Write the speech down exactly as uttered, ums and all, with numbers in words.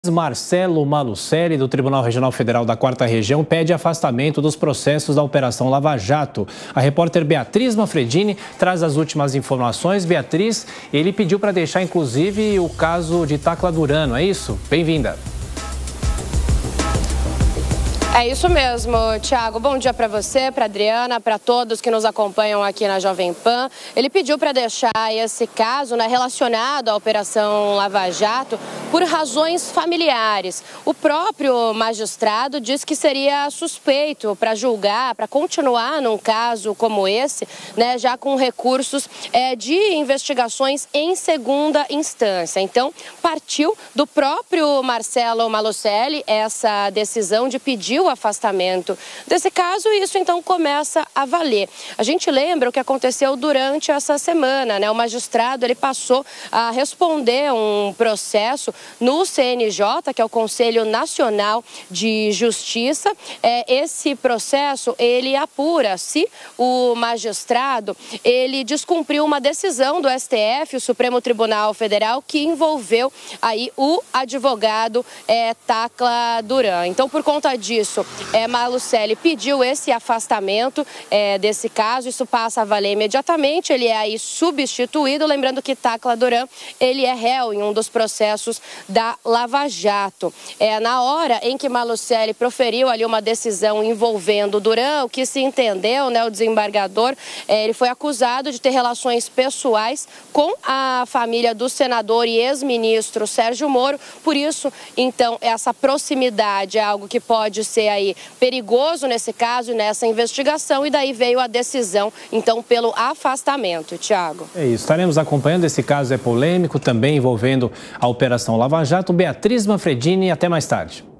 Marcelo Malucelli, do Tribunal Regional Federal da Quarta Região, pede afastamento dos processos da Operação Lava Jato. A repórter Beatriz Manfredini traz as últimas informações. Beatriz, ele pediu para deixar, inclusive, o caso de Tacla Duran, é isso? Bem-vinda. É isso mesmo, Thiago. Bom dia para você, para Adriana, para todos que nos acompanham aqui na Jovem Pan. Ele pediu para deixar esse caso, né, relacionado à Operação Lava Jato por razões familiares. O próprio magistrado disse que seria suspeito para julgar, para continuar num caso como esse, né, já com recursos é, de investigações em segunda instância. Então, partiu do próprio Marcelo Malucelli essa decisão de pedir o afastamento desse caso, e isso então começa a valer. A gente lembra o que aconteceu durante essa semana, né? O magistrado ele passou a responder um processo no C N J, que é o Conselho Nacional de Justiça. É, esse processo ele apura se o magistrado ele descumpriu uma decisão do S T F, o Supremo Tribunal Federal, que envolveu aí o advogado é, Tacla Duran. Então, por conta disso, É, Malucelli pediu esse afastamento é, desse caso. Isso passa a valer imediatamente. Ele é aí substituído. Lembrando que Tacla Duran, ele é réu em um dos processos da Lava Jato. É, na hora em que Malucelli proferiu ali uma decisão envolvendo Duran, o que se entendeu, né, o desembargador, é, ele foi acusado de ter relações pessoais com a família do senador e ex-ministro Sérgio Moro. Por isso, então, essa proximidade é algo que pode ser aí perigoso nesse caso e nessa investigação, e daí veio a decisão, então, pelo afastamento. Thiago. É isso, estaremos acompanhando. Esse caso é polêmico, também envolvendo a Operação Lava Jato. Beatriz Manfredini, até mais tarde.